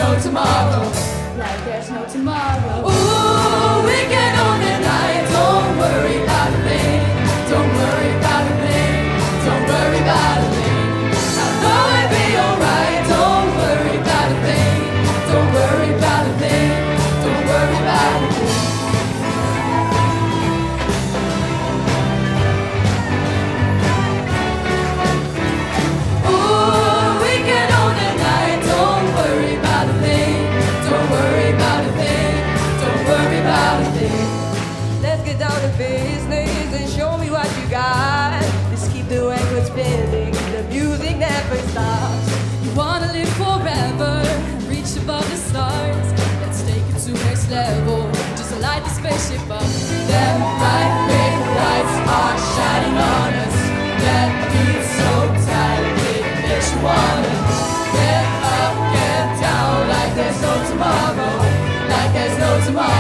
no tomorrow. Like there's no tomorrow. Ooh, we get on the night. Don't worry about a thing. Don't worry about a thing. Don't worry about a thing. I know it'll be alright. Don't worry about a thing. Don't worry about a thing. Don't worry about a thing. Let's get down to business and show me what you got. Let's keep the record spinning, the music never stops. You wanna live forever, reach above the stars. Let's take it to next level, just light the spaceship up. Them bright big lights are shining on us. That beat's so tight, it makes you wanna get up, get down, like there's no tomorrow, like there's no tomorrow.